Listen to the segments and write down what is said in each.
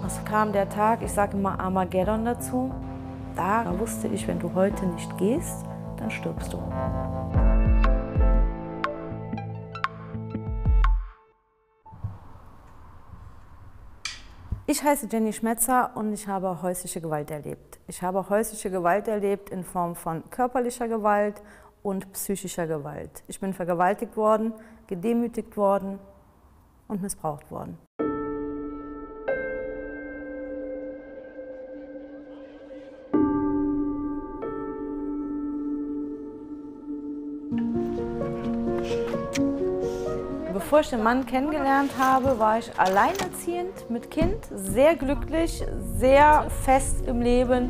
Es kam der Tag, ich sage immer Armageddon dazu. Da wusste ich, wenn du heute nicht gehst, dann stirbst du. Ich heiße Jenny Schmetzer und ich habe häusliche Gewalt erlebt. Ich habe häusliche Gewalt erlebt in Form von körperlicher Gewalt und psychischer Gewalt. Ich bin vergewaltigt worden, gedemütigt worden und missbraucht worden. Bevor ich den Mann kennengelernt habe, war ich alleinerziehend mit Kind, sehr glücklich, sehr fest im Leben.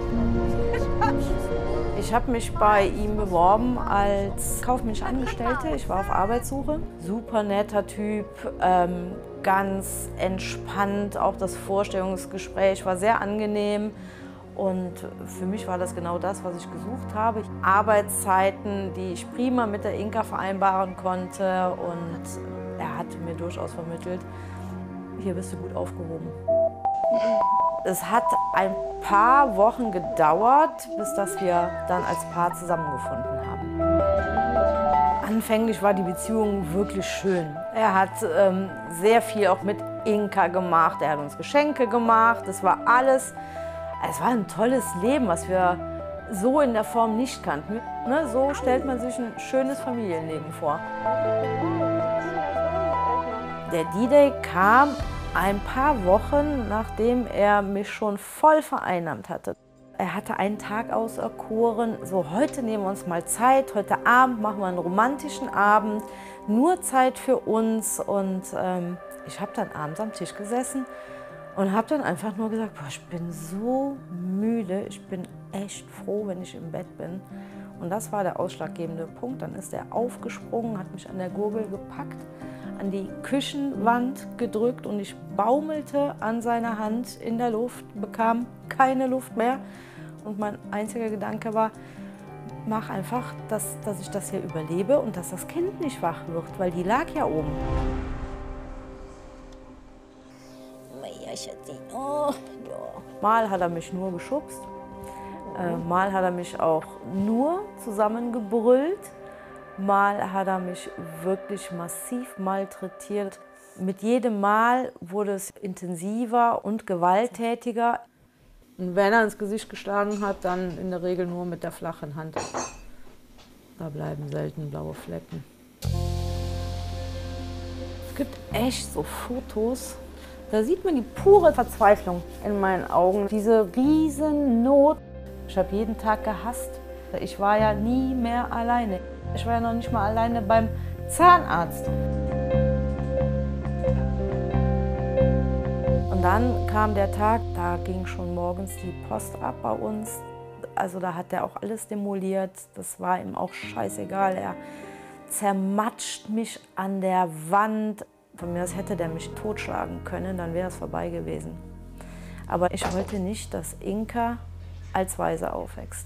Ich habe mich bei ihm beworben als kaufmännische Angestellte. Ich war auf Arbeitssuche. Super netter Typ, ganz entspannt. Auch das Vorstellungsgespräch war sehr angenehm. Und für mich war das genau das, was ich gesucht habe. Arbeitszeiten, die ich prima mit der Inka vereinbaren konnte. Und er hat mir durchaus vermittelt, hier bist du gut aufgehoben. Es hat ein paar Wochen gedauert, bis dass wir dann als Paar zusammengefunden haben. Anfänglich war die Beziehung wirklich schön. Er hat sehr viel auch mit Inka gemacht, er hat uns Geschenke gemacht, das war alles. Es war ein tolles Leben, was wir so in der Form nicht kannten. Ne, so stellt man sich ein schönes Familienleben vor. Der D-Day kam ein paar Wochen, nachdem er mich schon voll vereinnahmt hatte. Er hatte einen Tag auserkoren, so heute nehmen wir uns mal Zeit, heute Abend machen wir einen romantischen Abend, nur Zeit für uns. Und ich habe dann abends am Tisch gesessen und habe dann einfach nur gesagt, boah, ich bin so müde, ich bin echt froh, wenn ich im Bett bin. Und das war der ausschlaggebende Punkt. Dann ist er aufgesprungen, hat mich an der Gurgel gepackt, an die Küchenwand gedrückt und ich baumelte an seiner Hand in der Luft, bekam keine Luft mehr. Und mein einziger Gedanke war, mach einfach, dass ich das hier überlebe und dass das Kind nicht wach wird, weil die lag ja oben. Mal hat er mich nur geschubst, mal hat er mich auch nur zusammengebrüllt, mal hat er mich wirklich massiv malträtiert. Mit jedem Mal wurde es intensiver und gewalttätiger. Und wenn er ins Gesicht geschlagen hat, dann in der Regel nur mit der flachen Hand. Da bleiben selten blaue Flecken. Es gibt echt so Fotos. Da sieht man die pure Verzweiflung in meinen Augen, diese riesen Not. Ich habe jeden Tag gehasst. Ich war ja nie mehr alleine. Ich war ja noch nicht mal alleine beim Zahnarzt. Und dann kam der Tag, da ging schon morgens die Post ab bei uns. Also da hat er auch alles demoliert. Das war ihm auch scheißegal. Er zermatscht mich an der Wand. Von mir aus hätte der mich totschlagen können, dann wäre es vorbei gewesen. Aber ich wollte nicht, dass Inka als Waise aufwächst.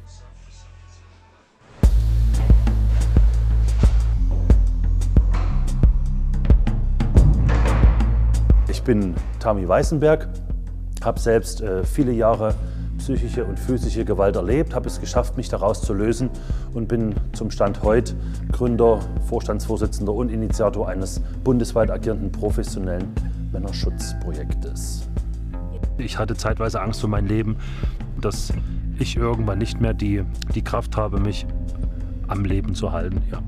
Ich bin Tami Weißenberg, habe selbst viele Jahre psychische und physische Gewalt erlebt, habe es geschafft, mich daraus zu lösen und bin zum Stand heute Gründer, Vorstandsvorsitzender und Initiator eines bundesweit agierenden professionellen Männerschutzprojektes. Ich hatte zeitweise Angst um mein Leben, dass ich irgendwann nicht mehr die Kraft habe, mich am Leben zu halten. Ja.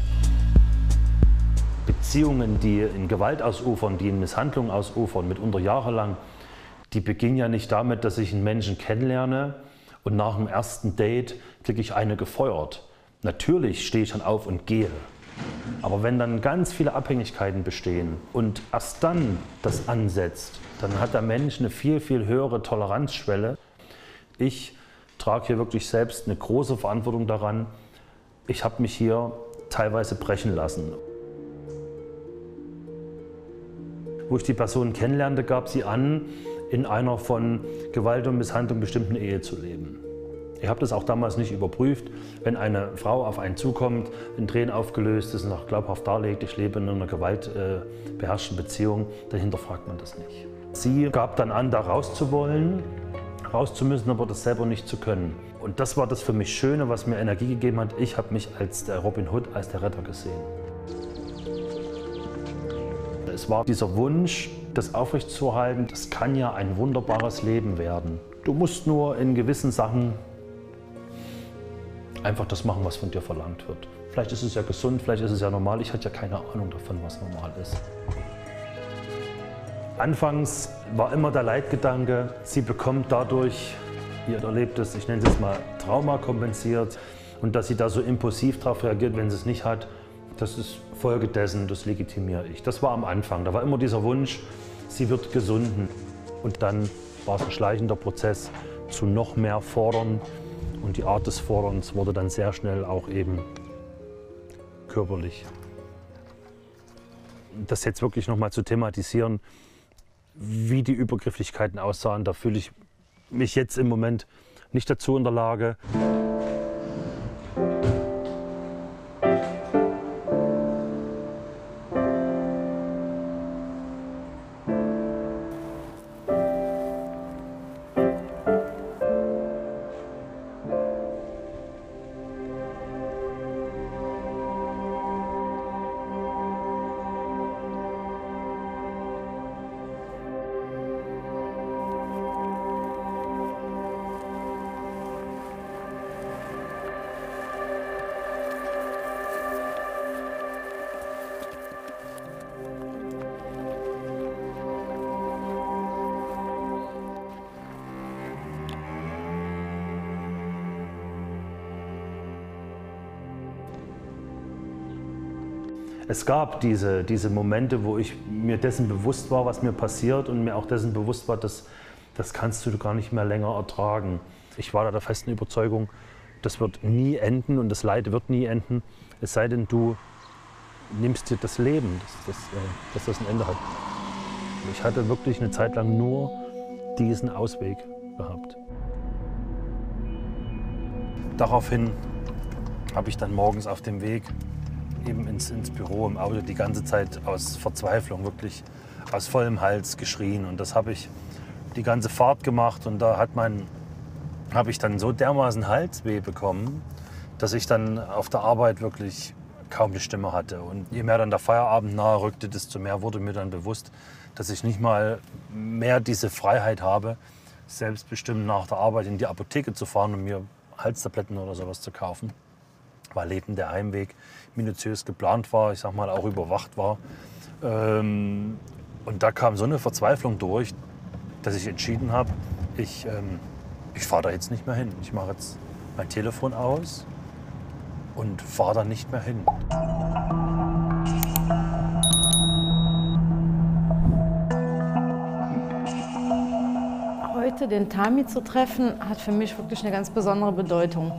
Beziehungen, die in Gewalt ausufern, die in Misshandlung ausufern, mitunter jahrelang, die beginnen ja nicht damit, dass ich einen Menschen kennenlerne und nach dem ersten Date kriege ich eine gefeuert. Natürlich stehe ich dann auf und gehe. Aber wenn dann ganz viele Abhängigkeiten bestehen und erst dann das ansetzt, dann hat der Mensch eine viel, viel höhere Toleranzschwelle. Ich trage hier wirklich selbst eine große Verantwortung daran. Ich habe mich hier teilweise brechen lassen. Wo ich die Person kennenlernte, gab sie an, in einer von Gewalt und Misshandlung bestimmten Ehe zu leben. Ich habe das auch damals nicht überprüft. Wenn eine Frau auf einen zukommt, in Tränen aufgelöst ist und auch glaubhaft darlegt, ich lebe in einer gewaltbeherrschten Beziehung, dann hinterfragt man das nicht. Sie gab dann an, da raus zu wollen, raus zu müssen, aber das selber nicht zu können. Und das war das für mich Schöne, was mir Energie gegeben hat. Ich habe mich als der Robin Hood, als der Retter gesehen. Es war dieser Wunsch, das aufrechtzuerhalten. Das kann ja ein wunderbares Leben werden. Du musst nur in gewissen Sachen einfach das machen, was von dir verlangt wird. Vielleicht ist es ja gesund, vielleicht ist es ja normal. Ich hatte ja keine Ahnung davon, was normal ist. Anfangs war immer der Leitgedanke, sie bekommt dadurch ihr Erlebtes, ich nenne es jetzt mal Trauma kompensiert. Und dass sie da so impulsiv darauf reagiert, wenn sie es nicht hat, das ist Folge dessen, das legitimiere ich. Das war am Anfang, da war immer dieser Wunsch, sie wird gesunden. Und dann war es ein schleichender Prozess zu noch mehr Fordern. Und die Art des Forderns wurde dann sehr schnell auch eben körperlich. Das jetzt wirklich noch mal zu thematisieren, wie die Übergrifflichkeiten aussahen, da fühle ich mich jetzt im Moment nicht dazu in der Lage. Es gab diese Momente, wo ich mir dessen bewusst war, was mir passiert und mir auch dessen bewusst war, das kannst du gar nicht mehr länger ertragen. Ich war da der festen Überzeugung, das wird nie enden und das Leid wird nie enden, es sei denn, du nimmst dir das Leben, dass das ein Ende hat. Ich hatte wirklich eine Zeit lang nur diesen Ausweg gehabt. Daraufhin habe ich dann morgens auf dem Weg eben ins Büro im Auto die ganze Zeit aus Verzweiflung, wirklich aus vollem Hals geschrien. Und das habe ich die ganze Fahrt gemacht und da habe ich dann so dermaßen Halsweh bekommen, dass ich dann auf der Arbeit wirklich kaum eine Stimme hatte. Und je mehr dann der Feierabend nahe rückte, desto mehr wurde mir dann bewusst, dass ich nicht mal mehr diese Freiheit habe, selbstbestimmt nach der Arbeit in die Apotheke zu fahren und mir Halstabletten oder sowas zu kaufen. Weil eben der Heimweg minutiös geplant war, ich sag mal auch überwacht war. Und da kam so eine Verzweiflung durch, dass ich entschieden habe, ich fahre da jetzt nicht mehr hin. Ich mache jetzt mein Telefon aus und fahre da nicht mehr hin. Heute den Tami zu treffen, hat für mich wirklich eine ganz besondere Bedeutung.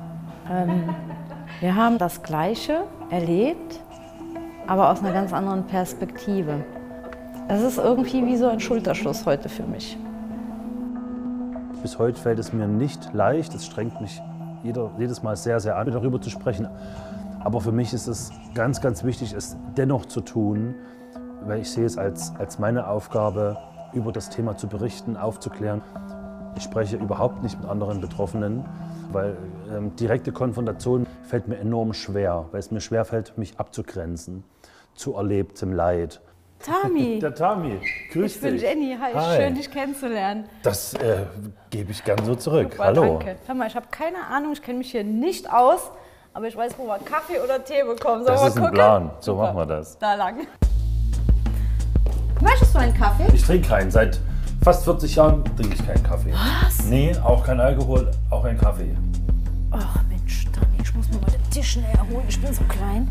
Wir haben das Gleiche erlebt, aber aus einer ganz anderen Perspektive. Es ist irgendwie wie so ein Schulterschluss heute für mich. Bis heute fällt es mir nicht leicht, es strengt mich jedes Mal sehr, sehr an, darüber zu sprechen. Aber für mich ist es ganz, ganz wichtig, es dennoch zu tun, weil ich sehe es als meine Aufgabe, über das Thema zu berichten, aufzuklären. Ich spreche überhaupt nicht mit anderen Betroffenen, weil direkte Konfrontation fällt mir enorm schwer, weil es mir schwerfällt, mich abzugrenzen zu erlebtem Leid. Tami! Der Tami, grüß dich. Ich bin Jenny, hi, schön dich kennenzulernen. Das gebe ich gern so zurück. Super, hallo. Danke. Hör mal, ich habe keine Ahnung, ich kenne mich hier nicht aus, aber ich weiß, wo wir Kaffee oder Tee bekommen. Sollen Das wir ist mal ein gucken? Plan, so Super. machen wir das. Da lang. Möchtest du einen Kaffee? Ich trinke keinen. Seit fast 40 Jahren trinke ich keinen Kaffee. Was? Nee, auch kein Alkohol, auch kein Kaffee. Ach Mensch, Tami, ich muss mir mal den Tisch näher holen, ich bin so klein.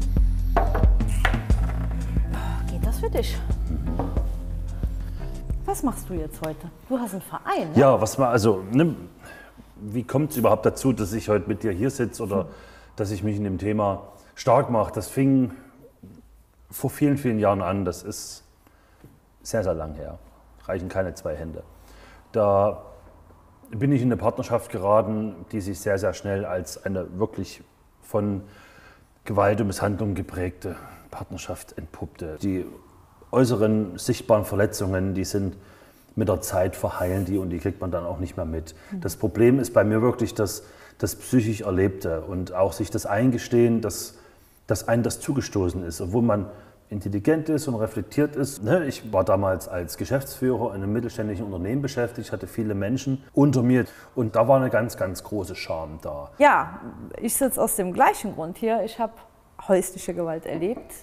Geht das für dich? Was machst du jetzt heute? Du hast einen Verein, ne? Ja, wie kommt es überhaupt dazu, dass ich heute mit dir hier sitze oder dass ich mich in dem Thema stark mache? Das fing vor vielen, vielen Jahren an. Das ist sehr, sehr lang her. Reichen keine 2 Hände. Da bin ich in eine Partnerschaft geraten, die sich sehr, sehr schnell als eine wirklich von Gewalt und Misshandlung geprägte Partnerschaft entpuppte. Die äußeren sichtbaren Verletzungen, die sind mit der Zeit verheilen die und die kriegt man dann auch nicht mehr mit. Das Problem ist bei mir wirklich das psychisch Erlebte und auch sich das Eingestehen, dass einem das zugestoßen ist, obwohl man intelligent ist und reflektiert ist. Ich war damals als Geschäftsführer in einem mittelständischen Unternehmen beschäftigt, hatte viele Menschen unter mir und da war eine ganz, ganz große Scham da. Ja, ich sitze aus dem gleichen Grund hier. Ich habe häusliche Gewalt erlebt,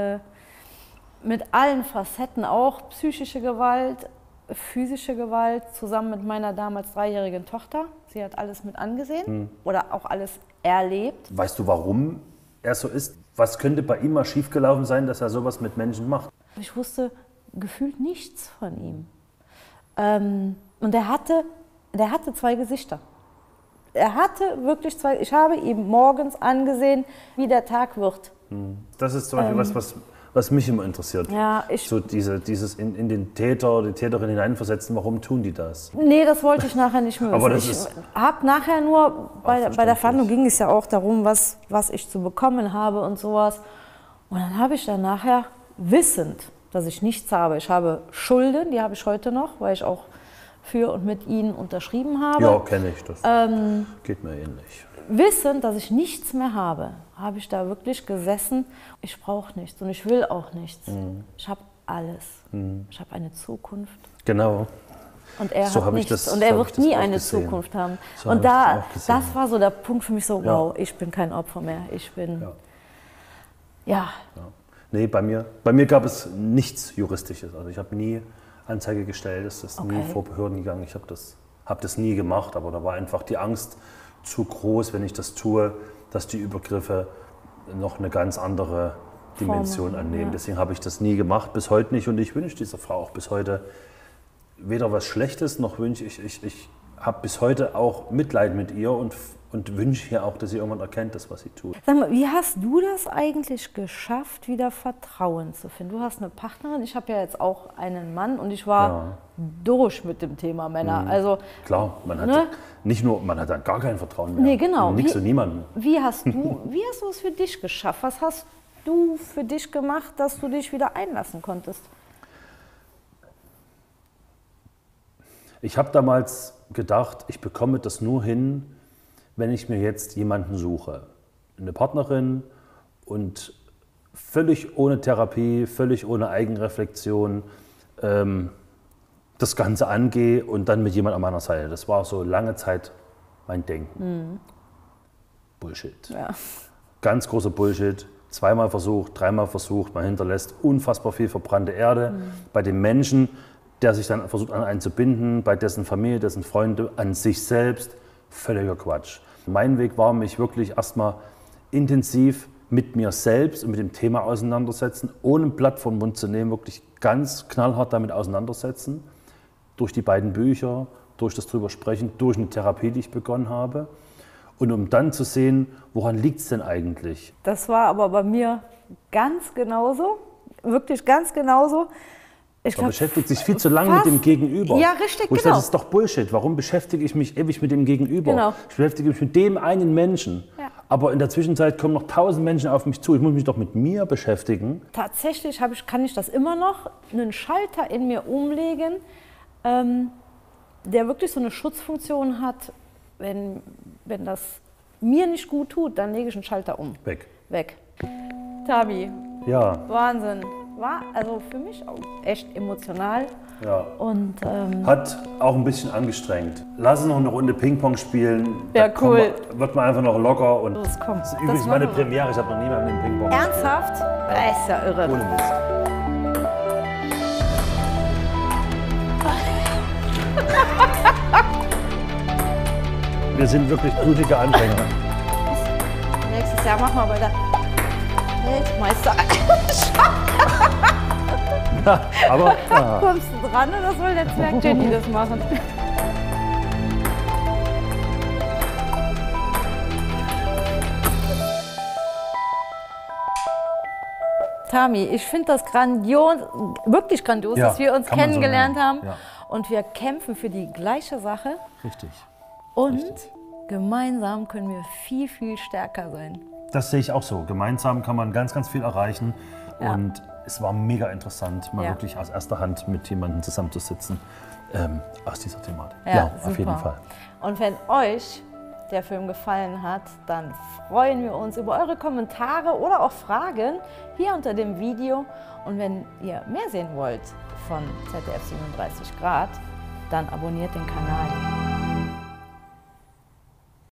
mit allen Facetten, auch psychische Gewalt, physische Gewalt, zusammen mit meiner damals 3-jährigen Tochter. Sie hat alles mit angesehen oder auch alles erlebt. Weißt du, warum er so ist? Was könnte bei ihm mal schiefgelaufen sein, dass er sowas mit Menschen macht? Ich wusste gefühlt nichts von ihm. Und der hatte 2 Gesichter. Er hatte wirklich 2. Ich habe ihm morgens angesehen, wie der Tag wird. Das ist zum Beispiel was mich immer interessiert. Ja, so dieses in den Täter oder die Täterin hineinversetzen, warum tun die das? Nee, das wollte ich nachher nicht mehr wissen. Aber das ich habe nachher nur, bei der Verhandlung ging es ja auch darum, was ich zu bekommen habe und sowas. Und dann habe ich dann nachher, wissend, dass ich nichts habe, ich habe Schulden, die habe ich heute noch, weil ich auch für und mit ihnen unterschrieben habe. Ja, kenne ich das. Geht mir ähnlich. Wissend, dass ich nichts mehr habe ich da wirklich gesessen. Ich brauche nichts und ich will auch nichts. Ich habe alles. Ich habe eine Zukunft. Genau. Und er so hat nichts. Und er wird nie eine Zukunft haben. So und das war so der Punkt für mich so, wow, ich bin kein Opfer mehr. Ich bin, ja. Nee, bei mir gab es nichts Juristisches. Also ich habe nie Anzeige gestellt, es ist nie vor Behörden gegangen. Ich habe das nie gemacht, aber da war einfach die Angst zu groß, wenn ich das tue, dass die Übergriffe noch eine ganz andere Dimension annehmen. Deswegen habe ich das nie gemacht, bis heute nicht. Und ich wünsche dieser Frau auch bis heute weder was Schlechtes, noch wünsche ich habe bis heute auch Mitleid mit ihr und wünsche ihr auch, dass sie irgendwann erkennt, das, was sie tut. Sag mal, wie hast du das eigentlich geschafft, wieder Vertrauen zu finden? Du hast eine Partnerin, ich habe ja jetzt auch einen Mann und ich war durch mit dem Thema Männer. Also, klar, man hat man hat dann gar kein Vertrauen mehr. Nee, genau. Nichts und niemanden. Wie hast du es für dich geschafft? Was hast du für dich gemacht, dass du dich wieder einlassen konntest? Ich habe damals gedacht, ich bekomme das nur hin, wenn ich mir jetzt jemanden suche. Eine Partnerin und völlig ohne Therapie, völlig ohne Eigenreflexion das Ganze angehe und dann mit jemand an meiner Seite. Das war so lange Zeit mein Denken. Bullshit. Ja. Ganz großer Bullshit. 2-mal versucht, 3-mal versucht, man hinterlässt unfassbar viel verbrannte Erde bei dem Menschen, der sich dann versucht an einen zu binden, bei dessen Familie, dessen Freunde, an sich selbst. Völliger Quatsch. Mein Weg war, mich wirklich erstmal intensiv mit mir selbst und mit dem Thema auseinandersetzen, ohne ein Blatt vom Mund zu nehmen, wirklich ganz knallhart damit auseinandersetzen. Durch die beiden Bücher, durch das drüber sprechen, durch eine Therapie, die ich begonnen habe. Und um dann zu sehen, woran liegt es denn eigentlich? Das war aber bei mir ganz genauso, wirklich ganz genauso. Man beschäftigt sich viel zu lange mit dem Gegenüber. Ja, richtig, genau. Das ist doch Bullshit. Warum beschäftige ich mich ewig mit dem Gegenüber? Genau. Ich beschäftige mich mit dem einen Menschen. Ja. Aber in der Zwischenzeit kommen noch 1000 Menschen auf mich zu. Ich muss mich doch mit mir beschäftigen. Tatsächlich kann ich das immer noch, einen Schalter in mir umlegen, der wirklich so eine Schutzfunktion hat. Wenn das mir nicht gut tut, dann lege ich einen Schalter um. Weg. Tabi. Ja. Wahnsinn. War also für mich auch echt emotional. Ja. Und, hat auch ein bisschen angestrengt. Lass uns noch eine Runde Ping-Pong spielen. Ja, cool. Wird man einfach noch locker. Und das kommt. Das ist übrigens meine Premiere. Ich habe noch nie mehr mit dem Ping-Pong gespielt. Ernsthaft? Das ist ja irre. Ohne Mist. Wir sind wirklich blutige Anfänger. Nächstes Jahr machen wir bei der Weltmeister. Aber kommst du dran oder soll der Zwerg Jenny das machen? Tami, ich finde das grandios, wirklich grandios, dass wir uns kennengelernt haben. Ja. und wir kämpfen für die gleiche Sache. Richtig. Und gemeinsam können wir viel, viel stärker sein. Das sehe ich auch so. Gemeinsam kann man ganz, ganz viel erreichen. Ja. Und es war mega interessant, mal wirklich aus erster Hand mit jemandem zusammenzusitzen aus dieser Thematik. Ja, auf jeden Fall. Und wenn euch der Film gefallen hat, dann freuen wir uns über eure Kommentare oder auch Fragen hier unter dem Video. Und wenn ihr mehr sehen wollt von ZDF 37 Grad, dann abonniert den Kanal.